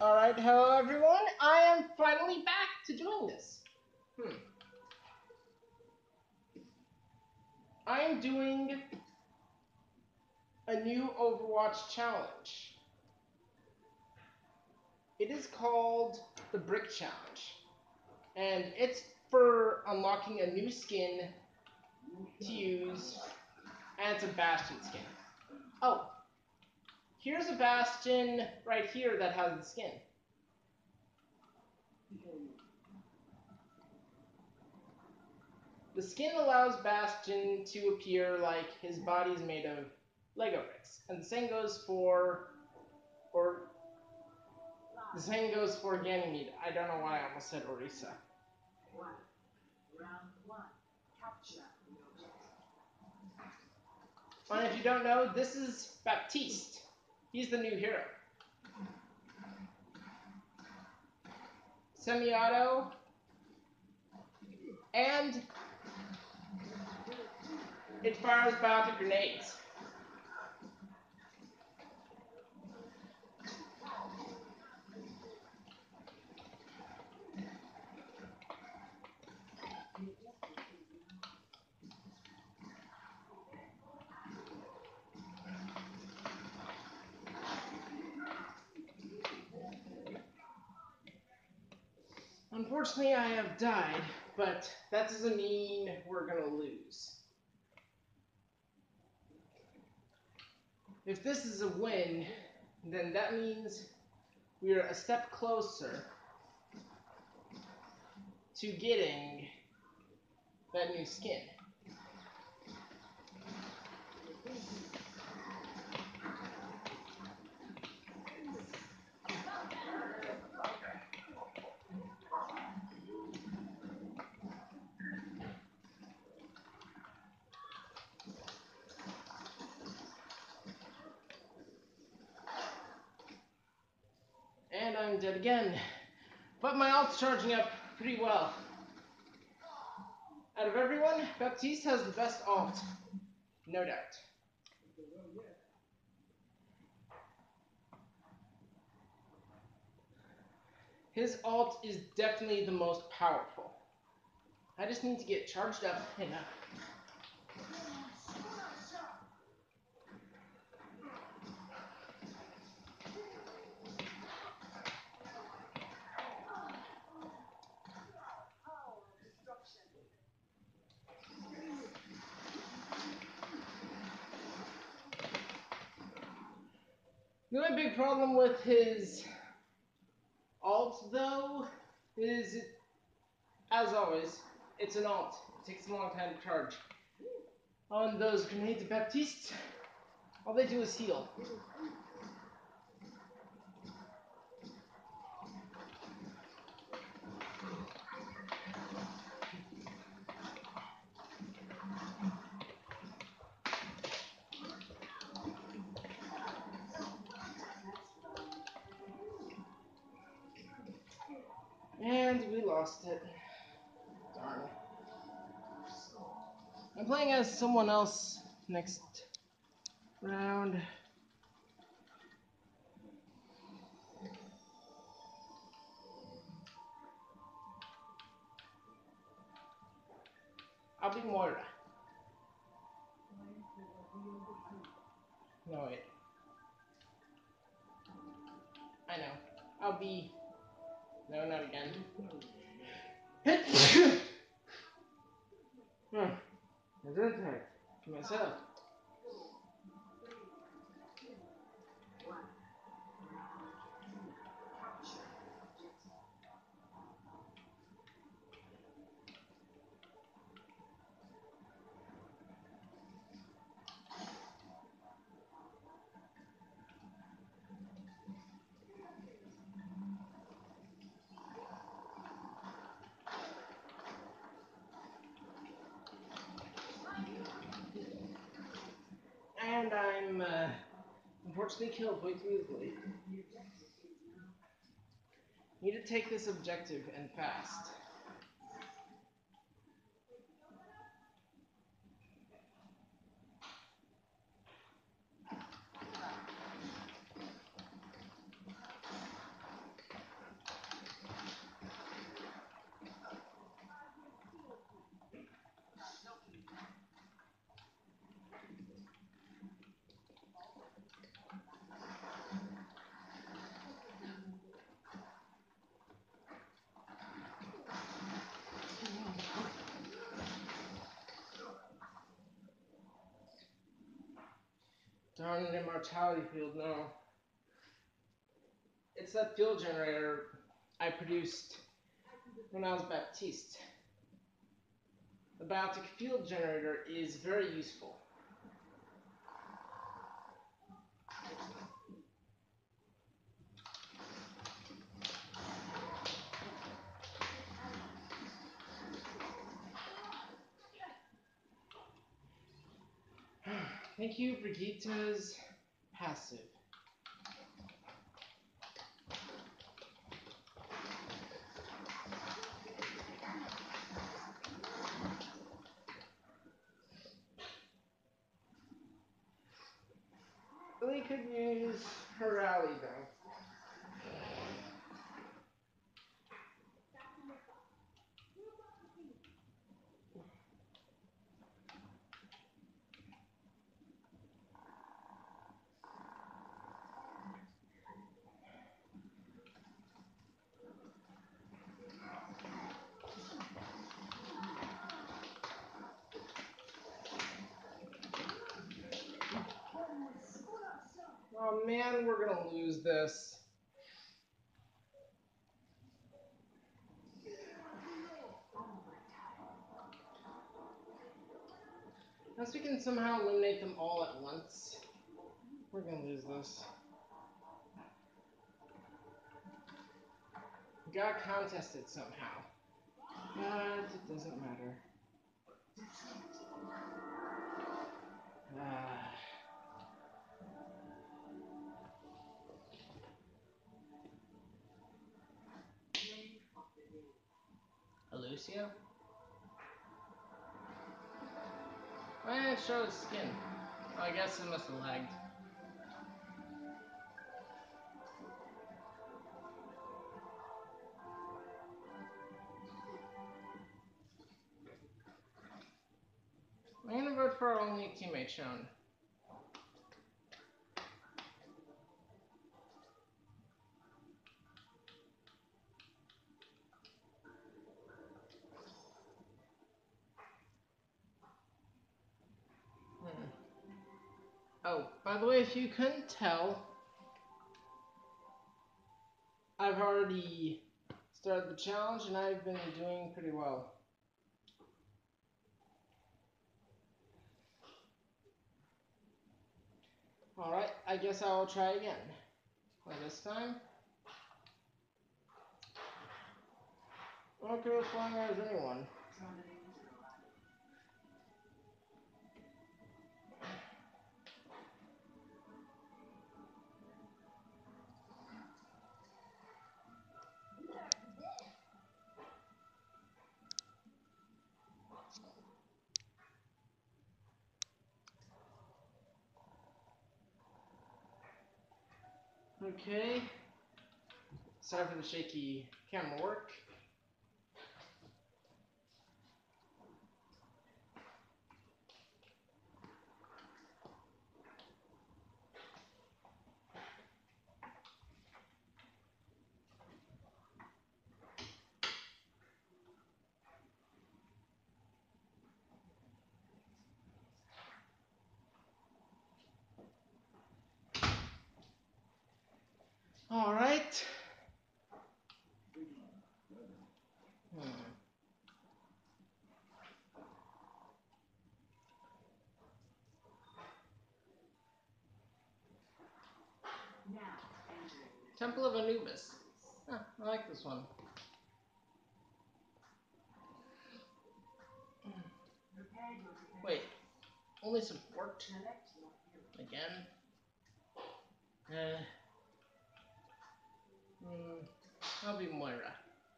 Alright, hello everyone. I am finally back to doing this. I am doing a new Overwatch challenge. It is called the Brick Challenge. And it's for unlocking a new skin to use, and it's a Bastion skin. Oh, here's a Bastion right here that has the skin. The skin allows Bastion to appear like his body is made of Lego bricks. And the same goes for Ganymede. I don't know why I almost said Orisa. And if you don't know, this is Baptiste. He's the new hero. Semi-auto. And it fires biotic grenades. Unfortunately, I have died, but that doesn't mean we're gonna lose. If this is a win, then that means we are a step closer to getting that new skin. And I'm dead again. But my ult's charging up pretty well. Out of everyone, Baptiste has the best ult. No doubt. His ult is definitely the most powerful. I just need to get charged up enough. The only big problem with his ult, though, is, as always, it's an ult. It takes a long time to charge. On those grenades of Baptiste, all they do is heal. And we lost it. Darn. I'm playing as someone else next round. I'll be Moira. No, wait. I know. I'll be... No, not again. Gesundheit. To myself. And I'm, unfortunately killed way too easily. Need to take this objective and fast. Darn an immortality field, no. It's that field generator I produced when I was Baptiste. The biotic field generator is very useful. Thank you, Brigitte's passive. Really could use her rally though. Oh man, we're gonna lose this. Unless we can somehow eliminate them all at once, we're gonna lose this. We gotta contest it somehow. But it doesn't matter. Lucio? Why didn't it show his skin? Oh, I guess it must have lagged. I'm gonna vote for our only teammate shown. Oh, by the way, if you couldn't tell, I've already started the challenge and I've been doing pretty well. Alright, I guess I will try again. Well, this time, I don't care as long as anyone. Okay. Sorry for the shaky camera work. All right. Temple of Anubis. Huh, I like this one. Wait, only support? Again? I'll be Moira.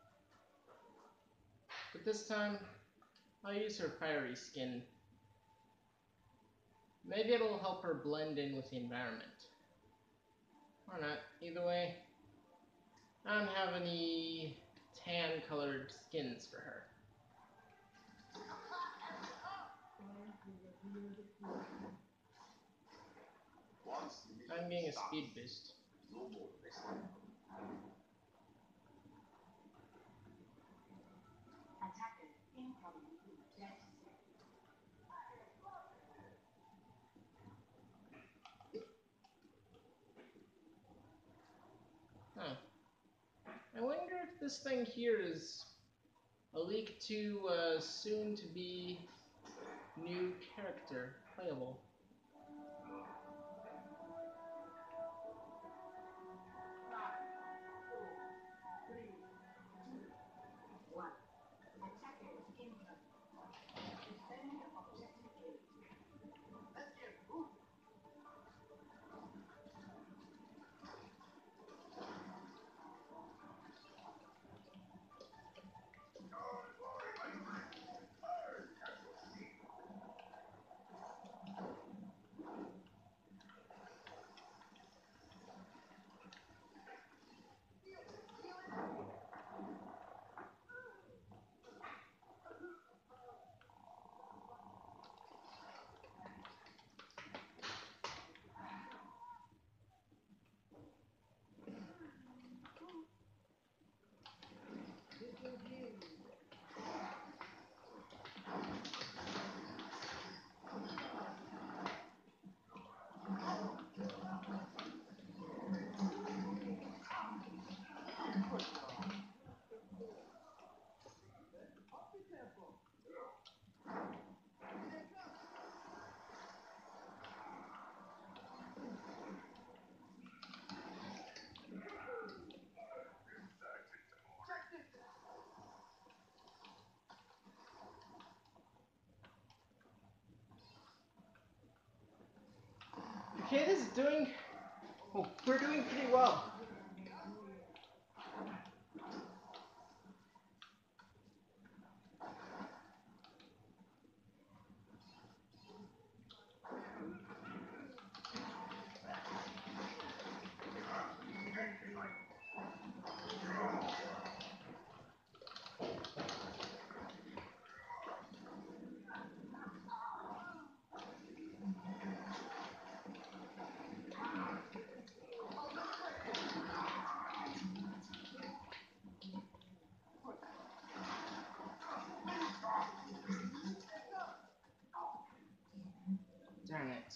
But this time, I'll use her fiery skin. Maybe it'll help her blend in with the environment. Or not. Either way, I don't have any tan colored skins for her. I'm getting a speed boost. this thing here is a leak to soon to be new character playable. Okay, this is doing... Oh, we're doing pretty well. Darn it.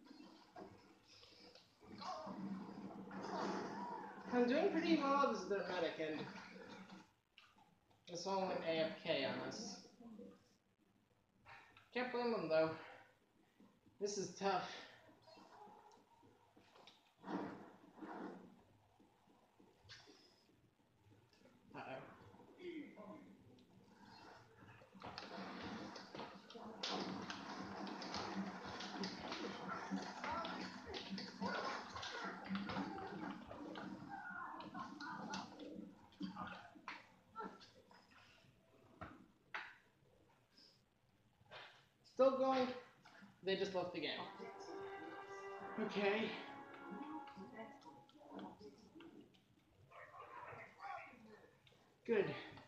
I'm doing pretty well as their medic, and this one went AFK on us. Can't blame them though. This is tough. Uh-oh. Still going. They just left the game. Okay. Good.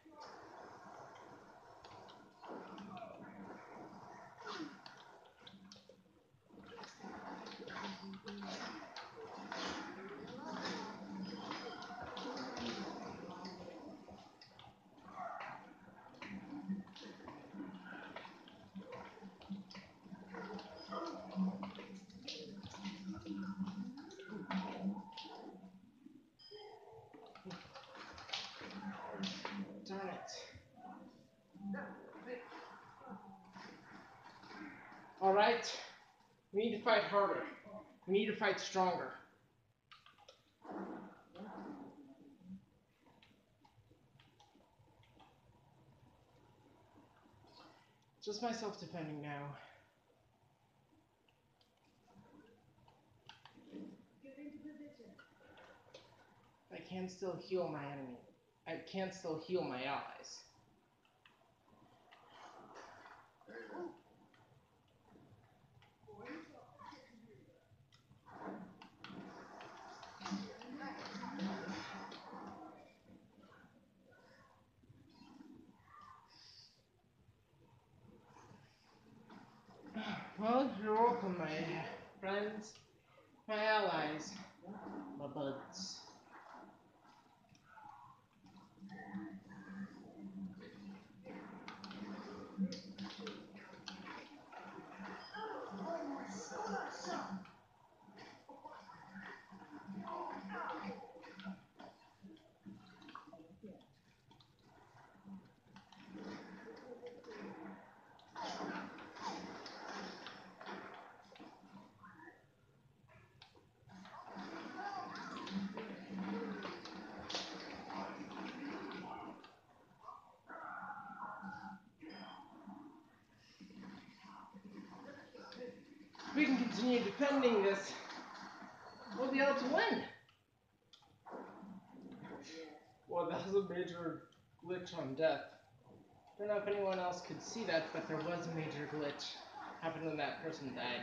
Darn it. Alright. We need to fight harder. We need to fight stronger. Just myself defending now. I can still heal my enemy. I can still heal my allies. Well, you're welcome, my friends, my allies, my buds. continue defending this, we'll be able to win. Well, that was a major glitch on death. I don't know if anyone else could see that, but there was a major glitch happened when that person died.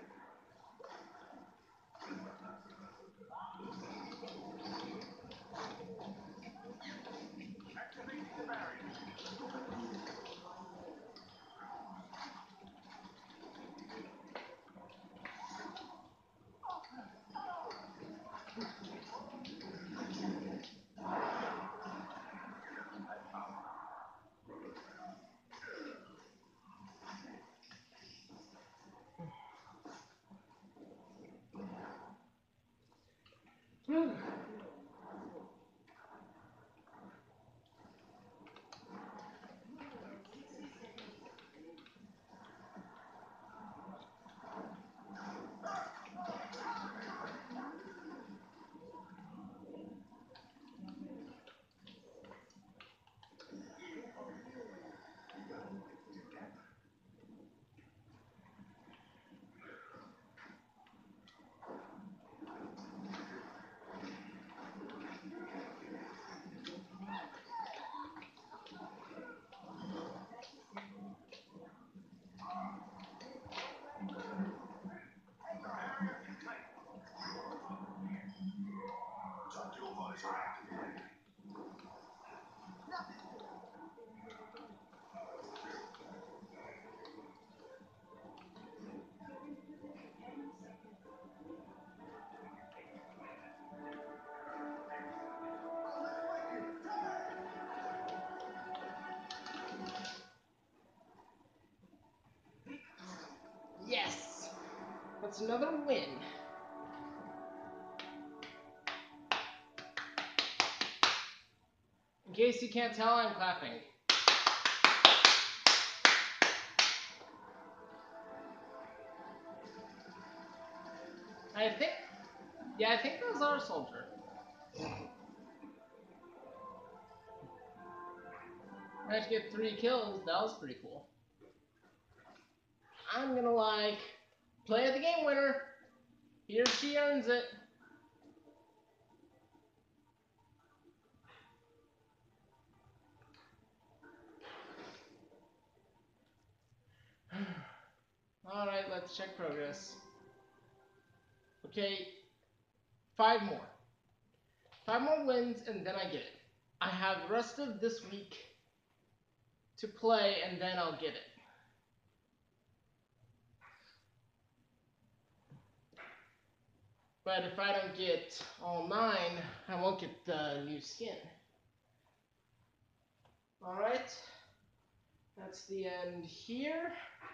Yes! That's another win. In case you can't tell, I'm clapping. I think that was our soldier. Managed to get 3 kills, that was pretty cool. I'm gonna play the game winner. He or she earns it. Alright, let's check progress. Okay, 5 more. 5 more wins and then I get it. I have the rest of this week to play and then I'll get it. But if I don't get all 9, I won't get the new skin. Alright, that's the end here.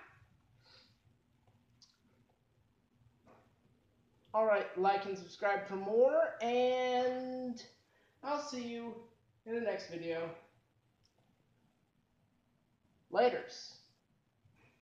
Alright, like and subscribe for more, and I'll see you in the next video. Laters.